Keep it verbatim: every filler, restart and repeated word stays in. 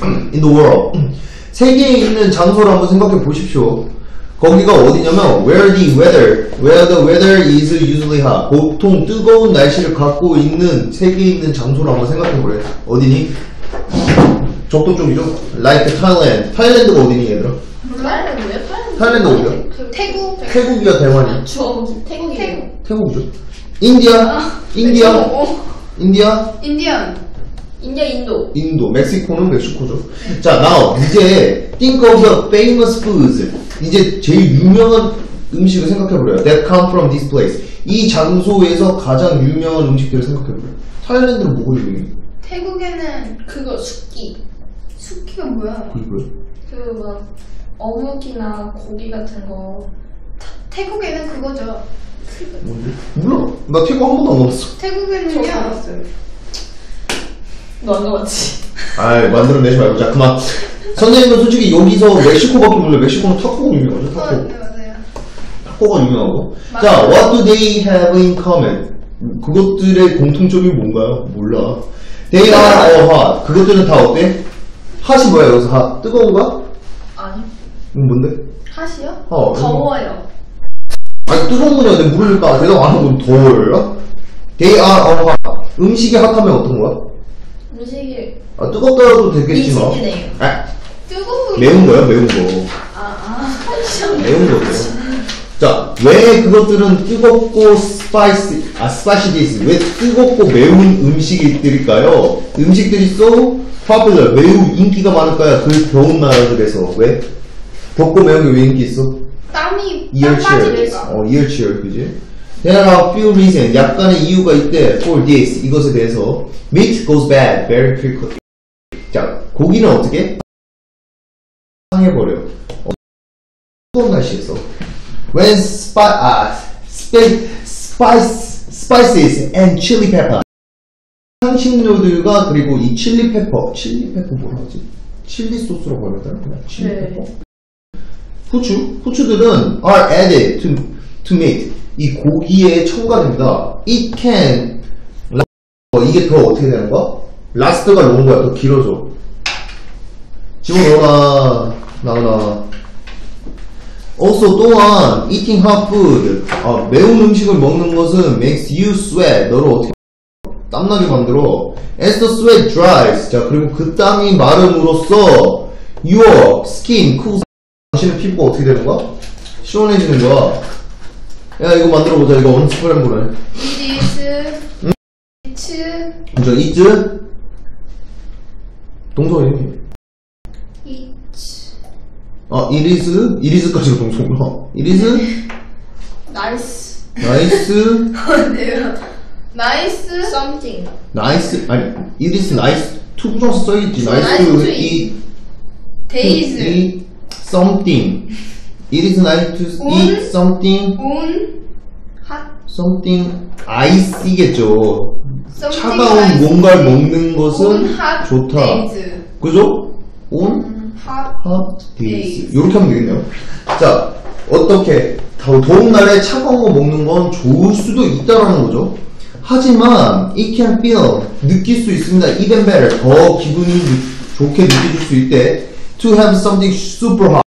in the world. 세계에 있는 장소를 한번 생각해 보십시오. 거기가 어디냐면 where the weather, where the weather is usually hot. 보통 뜨거운 날씨를 갖고 있는 세계에 있는 장소를 한번 생각해 보래. 어디니? 적도 쪽이죠? Like Thailand. 타일랜드가 어디니 얘들아? 타일랜드 뭐야? 타일랜드. 타일랜드 어디야? 태국. 태국이야 대만이야? 저 태국이에요. 태국이죠. 인디아? 아, 인디아? 어. 인디아? 인디안. 인디아 인도. 인도. 멕시코는 멕시코죠. 자, now 이제 think of the famous foods. 이제 제일 유명한 음식을 생각해보래요. That come from this place. 이 장소에서 가장 유명한 음식들을 생각해보래요. 타일랜드는 뭐가 유명해? 태국에는 그거 숙기. 숙기가 뭐야? 그게 뭐야? 그 막 어묵이나 고기 같은 거. 타, 태국에는 그거죠. 뭔데? 몰라. 나 태국 한 번도 안 가봤어. 태국에는요. 저 가봤어요. 너 안 가봤지? 아이, 만들어내지 말고. 자, 그만. 선생님은 솔직히 여기서 멕시코밖에 몰라. 멕시코는 타코가 유명하죠, 타코. 어, 네, 맞아요. 타코가 유명하고. 맞아요. 자, what do they have in common? 그것들의 공통점이 뭔가요? 몰라. They are all hot. 그것들은 다 어때? 핫이 뭐야, 여기서 핫? 뜨거운 거야? 아니요. 이건 뭔데? 핫이요? 어, 더워요. 아니, 뜨거운 거냐? 내가 물을 까 대답 안 하고 더워요? They are all hot. 음식이 핫하면 어떤 거야? 음식이 아, 뜨겁다도 되겠지만. 미치네요. 아, 뜨거운 매운 거야, 매운 거. 아, 아, 매운 거죠. 자, 왜 그것들은 뜨겁고 스파이시, 아, 스파이시디스, 왜 뜨겁고 매운 음식들일까요? 음식들이 so popular, 매우 인기가 많을까요? 그 더운 나라들에서. 왜? 덥고 매운 게 왜 인기 있어? 땀이 땀 이열치열. 빠지니까. 어, 이열치열, 그지? There are few reasons, 약간의 이유가 있대, for this, 이것에 대해서. Meat goes bad very quickly. 자, 고기는 어떻게? 상해버려. 어, 뜨거운 날씨에서. When spi, 아, spi, spice, spices and chili pepper. 향신료들과 그리고 이 칠리 페퍼, 칠리 페퍼 뭐라 하지? 칠리 소스라고 해야 되나? 그냥 칠리 네. 페퍼. 후추, 후추들은 are added to, to meat. 이 고기에 첨가됩니다. It can, 어, 이게 더 어떻게 되는 거야? 라스트가 long 거야, 더 길어져. 집어넣어라, 나오나. Also 또한 eating hot food, 아, 매운 음식을 먹는 것은 makes you sweat, 너를 어떻게 땀나게 만들어. As the sweat dries, 자 그리고 그 땀이 마름으로써 your skin cools. 당신의 피부가 어떻게 되는 거야? 시원해지는 거야. 야 이거 만들어 보자. 이거 어느 스프램 보래? It is, 응? it's, 먼저 it 동서이. it's, 아 it is, it is까지가 동서구나. It is nice. nice, 네요. Nice something. nice, 아니 it is nice to 부정사 써있지. Nice nice to to eat, Days. to eat something. It is nice to 운? eat something, on hot. something ice이겠죠. Something 차가운 ice. 뭔가를 먹는 것은 on hot 좋다. days. 그죠? on 음, hot. hot days. days. 이렇게 하면 되겠네요. 자, 어떻게 더 더운 날에 차가운 거 먹는 건 좋을 수도 있다라는 거죠. 하지만 it can feel, 느낄 수 있습니다. even better, 더 기분이 좋게 느껴질 수 있대. to have something super hot.